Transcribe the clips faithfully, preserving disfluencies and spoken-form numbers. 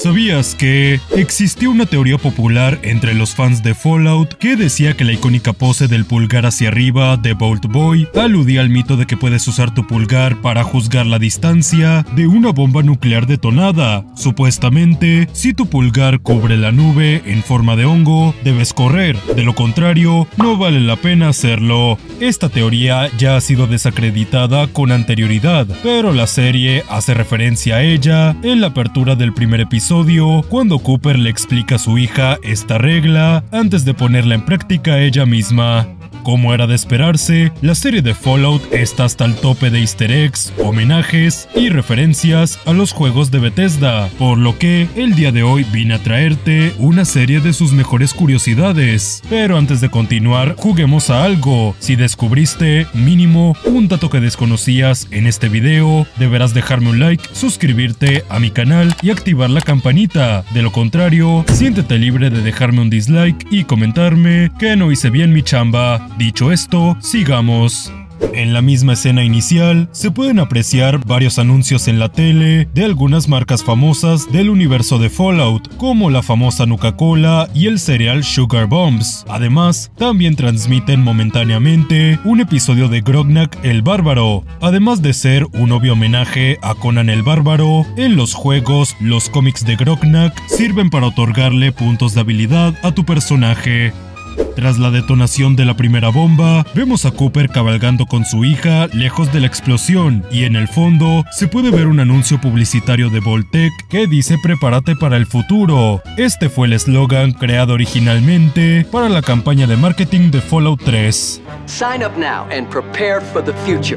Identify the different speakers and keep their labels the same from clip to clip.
Speaker 1: ¿Sabías que existió una teoría popular entre los fans de Fallout que decía que la icónica pose del pulgar hacia arriba de Vault Boy aludía al mito de que puedes usar tu pulgar para juzgar la distancia de una bomba nuclear detonada? Supuestamente, si tu pulgar cubre la nube en forma de hongo, debes correr, de lo contrario, no vale la pena hacerlo. Esta teoría ya ha sido desacreditada con anterioridad, pero la serie hace referencia a ella en la apertura del primer episodio, cuando Cooper le explica a su hija esta regla antes de ponerla en práctica ella misma. Como era de esperarse, la serie de Fallout está hasta el tope de easter eggs, homenajes y referencias a los juegos de Bethesda, por lo que el día de hoy vine a traerte una serie de sus mejores curiosidades. Pero antes de continuar, juguemos a algo. Si descubriste, mínimo, un dato que desconocías en este video, deberás dejarme un like, suscribirte a mi canal y activar la campanita. De lo contrario, siéntete libre de dejarme un dislike y comentarme que no hice bien mi chamba. Dicho esto, sigamos. En la misma escena inicial, se pueden apreciar varios anuncios en la tele de algunas marcas famosas del universo de Fallout, como la famosa Nuka-Cola y el cereal Sugar Bombs. Además, también transmiten momentáneamente un episodio de Grognak el Bárbaro, además de ser un obvio homenaje a Conan el Bárbaro. En los juegos, los cómics de Grognak sirven para otorgarle puntos de habilidad a tu personaje. Tras la detonación de la primera bomba, vemos a Cooper cabalgando con su hija lejos de la explosión, y en el fondo se puede ver un anuncio publicitario de Vault-Tec que dice "Prepárate para el futuro". Este fue el eslogan creado originalmente para la campaña de marketing de Fallout tres.
Speaker 2: Sign up now and prepare for the future.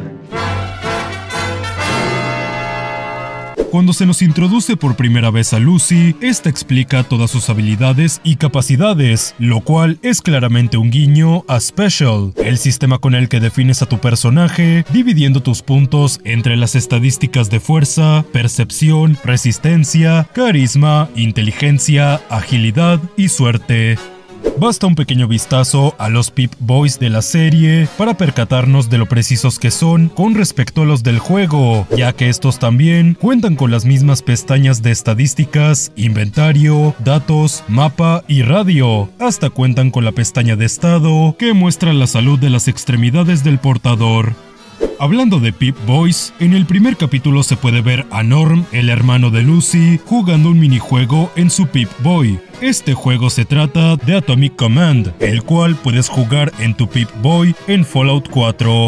Speaker 1: Cuando se nos introduce por primera vez a Lucy, esta explica todas sus habilidades y capacidades, lo cual es claramente un guiño a Special, el sistema con el que defines a tu personaje, dividiendo tus puntos entre las estadísticas de fuerza, percepción, resistencia, carisma, inteligencia, agilidad y suerte. Basta un pequeño vistazo a los Pip-Boys de la serie para percatarnos de lo precisos que son con respecto a los del juego, ya que estos también cuentan con las mismas pestañas de estadísticas, inventario, datos, mapa y radio. Hasta cuentan con la pestaña de estado que muestra la salud de las extremidades del portador. Hablando de Pip-Boys, en el primer capítulo se puede ver a Norm, el hermano de Lucy, jugando un minijuego en su Pip-Boy. Este juego se trata de Atomic Command, el cual puedes jugar en tu Pip-Boy en Fallout cuatro.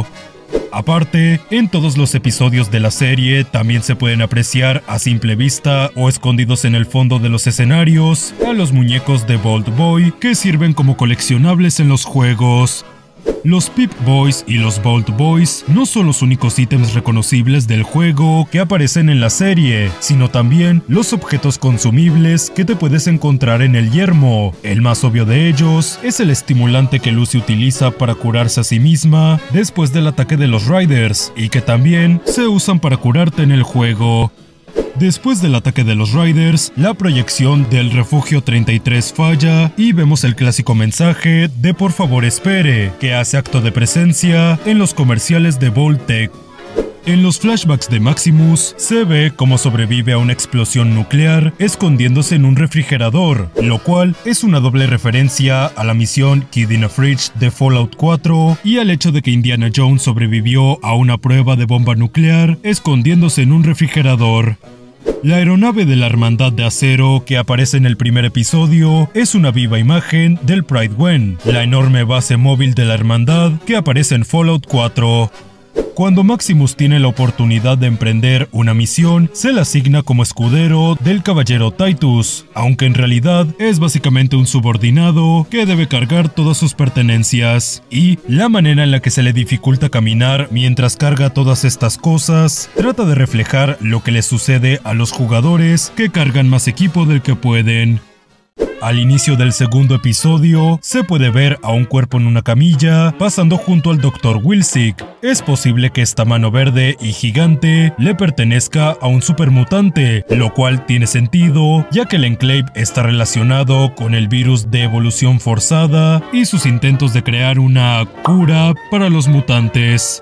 Speaker 1: Aparte, en todos los episodios de la serie también se pueden apreciar a simple vista o escondidos en el fondo de los escenarios a los muñecos de Vault Boy que sirven como coleccionables en los juegos. Los Pip-Boys y los Vault Boys no son los únicos ítems reconocibles del juego que aparecen en la serie, sino también los objetos consumibles que te puedes encontrar en el yermo. El más obvio de ellos es el estimulante que Lucy utiliza para curarse a sí misma después del ataque de los Riders, y que también se usan para curarte en el juego. Después del ataque de los Riders, la proyección del refugio treinta y tres falla y vemos el clásico mensaje de "por favor espere", que hace acto de presencia en los comerciales de Vault-Tec. En los flashbacks de Maximus, se ve cómo sobrevive a una explosión nuclear escondiéndose en un refrigerador, lo cual es una doble referencia a la misión Kid in a Fridge de Fallout cuatro y al hecho de que Indiana Jones sobrevivió a una prueba de bomba nuclear escondiéndose en un refrigerador. La aeronave de la Hermandad de Acero que aparece en el primer episodio es una viva imagen del Pride-Wen, la enorme base móvil de la Hermandad que aparece en Fallout cuatro. Cuando Maximus tiene la oportunidad de emprender una misión, se le asigna como escudero del caballero Titus, aunque en realidad es básicamente un subordinado que debe cargar todas sus pertenencias, y la manera en la que se le dificulta caminar mientras carga todas estas cosas trata de reflejar lo que le sucede a los jugadores que cargan más equipo del que pueden. Al inicio del segundo episodio, se puede ver a un cuerpo en una camilla pasando junto al doctor Wilsick. Es posible que esta mano verde y gigante le pertenezca a un supermutante, lo cual tiene sentido, ya que el Enclave está relacionado con el virus de evolución forzada y sus intentos de crear una cura para los mutantes.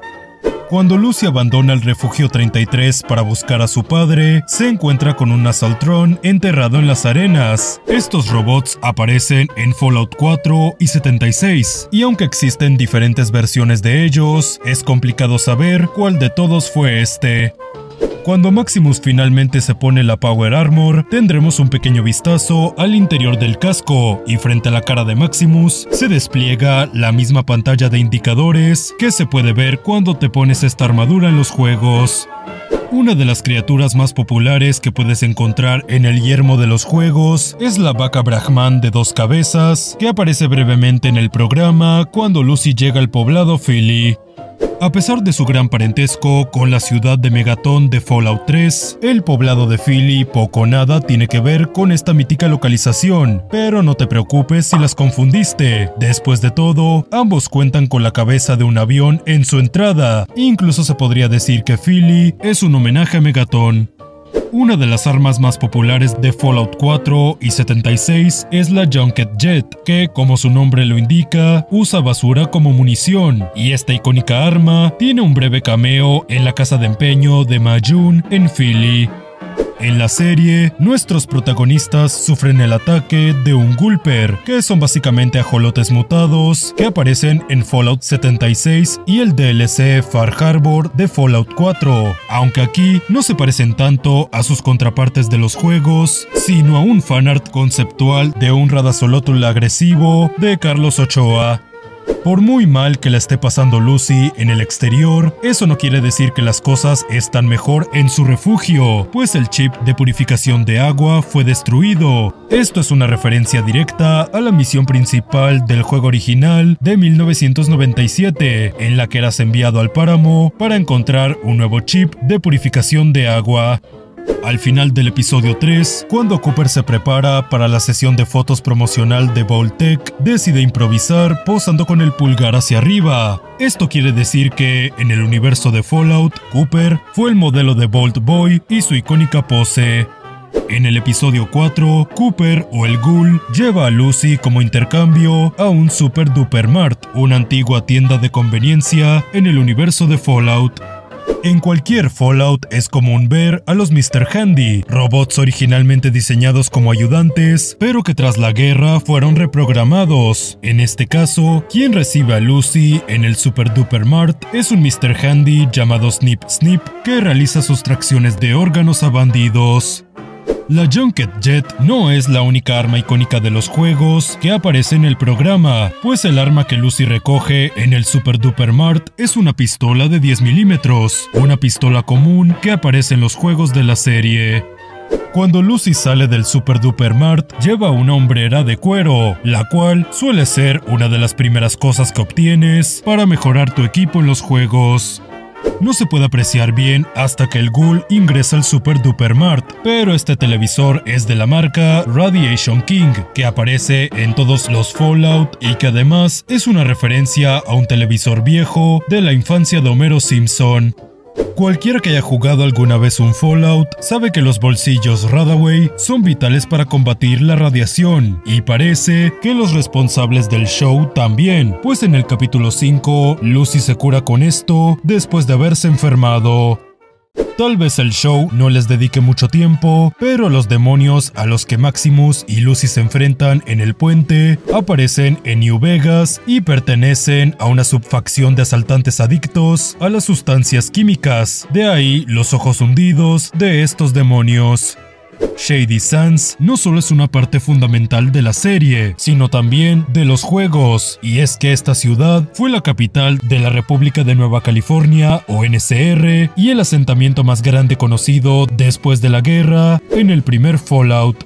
Speaker 1: Cuando Lucy abandona el refugio treinta y tres para buscar a su padre, se encuentra con un Assaultron enterrado en las arenas. Estos robots aparecen en Fallout cuatro y setenta y seis, y aunque existen diferentes versiones de ellos, es complicado saber cuál de todos fue este. Cuando Maximus finalmente se pone la Power Armor, tendremos un pequeño vistazo al interior del casco, y frente a la cara de Maximus se despliega la misma pantalla de indicadores que se puede ver cuando te pones esta armadura en los juegos. Una de las criaturas más populares que puedes encontrar en el yermo de los juegos es la vaca Brahman de dos cabezas, que aparece brevemente en el programa cuando Lucy llega al poblado Philly. A pesar de su gran parentesco con la ciudad de Megaton de Fallout tres, el poblado de Philly poco o nada tiene que ver con esta mítica localización, pero no te preocupes si las confundiste. Después de todo, ambos cuentan con la cabeza de un avión en su entrada, incluso se podría decir que Philly es un homenaje a Megaton. Una de las armas más populares de Fallout cuatro y setenta y seis es la Junket Jet, que, como su nombre lo indica, usa basura como munición, y esta icónica arma tiene un breve cameo en la casa de empeño de Majun en Philly. En la serie, nuestros protagonistas sufren el ataque de un Gulper, que son básicamente ajolotes mutados que aparecen en Fallout setenta y seis y el D L C Far Harbor de Fallout cuatro, aunque aquí no se parecen tanto a sus contrapartes de los juegos, sino a un fanart conceptual de un Radaxolotl agresivo de Carlos Ochoa. Por muy mal que la esté pasando Lucy en el exterior, eso no quiere decir que las cosas están mejor en su refugio, pues el chip de purificación de agua fue destruido. Esto es una referencia directa a la misión principal del juego original de mil novecientos noventa y siete, en la que eras enviado al páramo para encontrar un nuevo chip de purificación de agua. Al final del episodio tres, cuando Cooper se prepara para la sesión de fotos promocional de Vault-Tec, decide improvisar posando con el pulgar hacia arriba. Esto quiere decir que, en el universo de Fallout, Cooper fue el modelo de Vault Boy y su icónica pose. En el episodio cuatro, Cooper o el Ghoul lleva a Lucy como intercambio a un Super Duper Mart, una antigua tienda de conveniencia en el universo de Fallout. En cualquier Fallout es común ver a los mister Handy, robots originalmente diseñados como ayudantes, pero que tras la guerra fueron reprogramados. En este caso, quien recibe a Lucy en el Super Duper Mart es un mister Handy llamado Snip Snip, que realiza sustracciones de órganos a bandidos. La Junket Jet no es la única arma icónica de los juegos que aparece en el programa, pues el arma que Lucy recoge en el Super Duper Mart es una pistola de diez milímetros, una pistola común que aparece en los juegos de la serie. Cuando Lucy sale del Super Duper Mart, lleva una hombrera de cuero, la cual suele ser una de las primeras cosas que obtienes para mejorar tu equipo en los juegos. No se puede apreciar bien hasta que el Ghoul ingresa al Super Duper Mart, pero este televisor es de la marca Radiation King, que aparece en todos los Fallout y que además es una referencia a un televisor viejo de la infancia de Homero Simpson. Cualquiera que haya jugado alguna vez un Fallout sabe que los bolsillos Radaway son vitales para combatir la radiación, y parece que los responsables del show también, pues en el capítulo cinco Lucy se cura con esto después de haberse enfermado. Tal vez el show no les dedique mucho tiempo, pero los demonios a los que Maximus y Lucy se enfrentan en el puente aparecen en New Vegas y pertenecen a una subfacción de asaltantes adictos a las sustancias químicas, de ahí los ojos hundidos de estos demonios. Shady Sands no solo es una parte fundamental de la serie, sino también de los juegos, y es que esta ciudad fue la capital de la República de Nueva California, o N C R, y el asentamiento más grande conocido después de la guerra en el primer Fallout.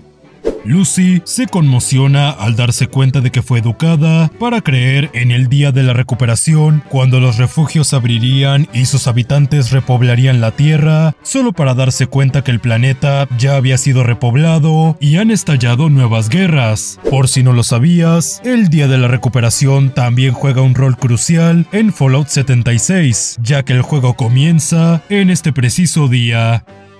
Speaker 1: Lucy se conmociona al darse cuenta de que fue educada para creer en el día de la recuperación, cuando los refugios abrirían y sus habitantes repoblarían la Tierra, solo para darse cuenta que el planeta ya había sido repoblado y han estallado nuevas guerras. Por si no lo sabías, el día de la recuperación también juega un rol crucial en Fallout setenta y seis, ya que el juego comienza en este preciso día.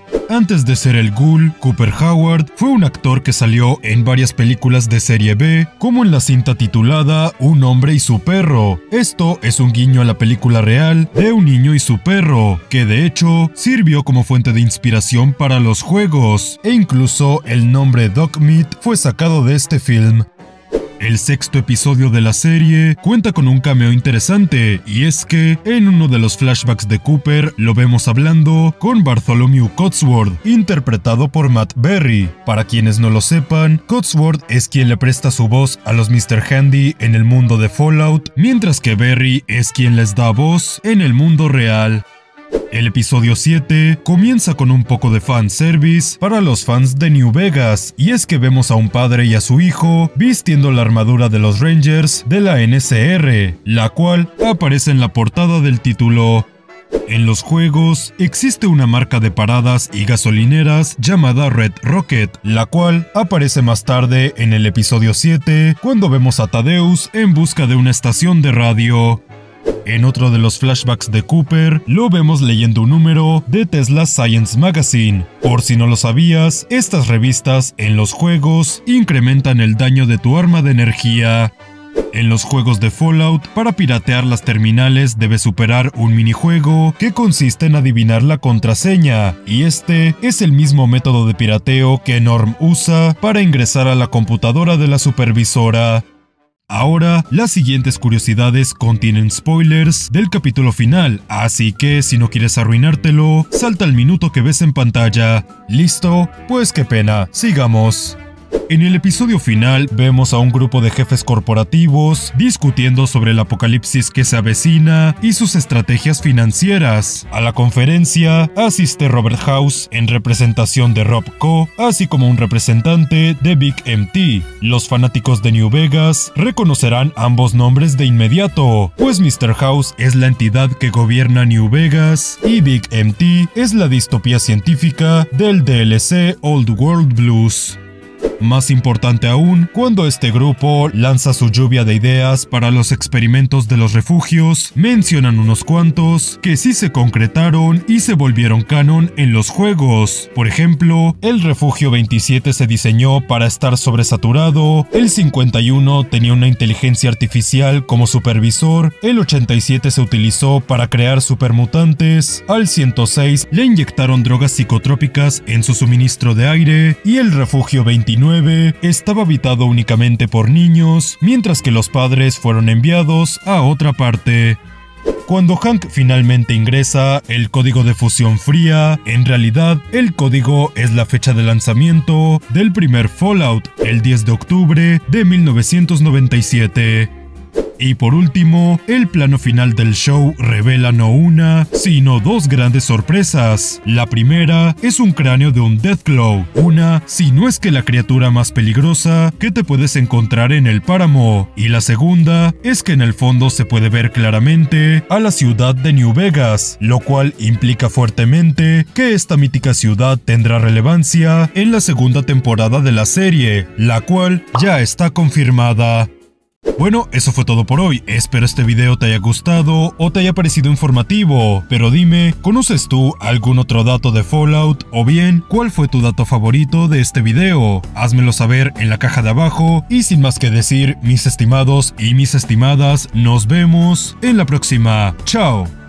Speaker 1: Antes de ser el Ghoul, Cooper Howard fue un actor que salió en varias películas de serie B, como en la cinta titulada Un hombre y su perro. Esto es un guiño a la película real de Un niño y su perro, que de hecho sirvió como fuente de inspiración para los juegos, e incluso el nombre Dogmeat fue sacado de este film. El sexto episodio de la serie cuenta con un cameo interesante, y es que en uno de los flashbacks de Cooper lo vemos hablando con Bartholomew Cotsworth, interpretado por Matt Berry. Para quienes no lo sepan, Cotsworth es quien le presta su voz a los mister Handy en el mundo de Fallout, mientras que Berry es quien les da voz en el mundo real. El episodio siete comienza con un poco de fanservice para los fans de New Vegas, y es que vemos a un padre y a su hijo vistiendo la armadura de los Rangers de la N C R, la cual aparece en la portada del título. En los juegos existe una marca de paradas y gasolineras llamada Red Rocket, la cual aparece más tarde en el episodio siete cuando vemos a Thaddeus en busca de una estación de radio. En otro de los flashbacks de Cooper, lo vemos leyendo un número de Tesla Science Magazine. Por si no lo sabías, estas revistas en los juegos incrementan el daño de tu arma de energía. En los juegos de Fallout, para piratear las terminales debes superar un minijuego que consiste en adivinar la contraseña, y este es el mismo método de pirateo que Norm usa para ingresar a la computadora de la supervisora. Ahora, las siguientes curiosidades contienen spoilers del capítulo final, así que si no quieres arruinártelo, salta al minuto que ves en pantalla. ¿Listo? Pues qué pena, sigamos. En el episodio final vemos a un grupo de jefes corporativos discutiendo sobre el apocalipsis que se avecina y sus estrategias financieras. A la conferencia asiste Robert House en representación de Rob Co, así como un representante de Big M T. Los fanáticos de New Vegas reconocerán ambos nombres de inmediato, pues mister House es la entidad que gobierna New Vegas y Big M T es la distopía científica del D L C Old World Blues. Más importante aún, cuando este grupo lanza su lluvia de ideas para los experimentos de los refugios, mencionan unos cuantos que sí se concretaron y se volvieron canon en los juegos. Por ejemplo, el refugio veintisiete se diseñó para estar sobresaturado, el cincuenta y uno tenía una inteligencia artificial como supervisor, el ochenta y siete se utilizó para crear supermutantes, al ciento seis le inyectaron drogas psicotrópicas en su suministro de aire, y el refugio veintinueve estaba habitado únicamente por niños, mientras que los padres fueron enviados a otra parte. Cuando Hank finalmente ingresa el código de fusión fría, en realidad el código es la fecha de lanzamiento del primer Fallout, el diez de octubre de mil novecientos noventa y siete. Y por último, el plano final del show revela no una, sino dos grandes sorpresas. La primera es un cráneo de un Deathclaw, una, si no es que la criatura más peligrosa que te puedes encontrar en el páramo. Y la segunda es que en el fondo se puede ver claramente a la ciudad de New Vegas, lo cual implica fuertemente que esta mítica ciudad tendrá relevancia en la segunda temporada de la serie, la cual ya está confirmada. Bueno, eso fue todo por hoy. Espero este video te haya gustado o te haya parecido informativo, pero dime, ¿conoces tú algún otro dato de Fallout? O bien, ¿cuál fue tu dato favorito de este video? Házmelo saber en la caja de abajo, y sin más que decir, mis estimados y mis estimadas, nos vemos en la próxima. ¡Chao!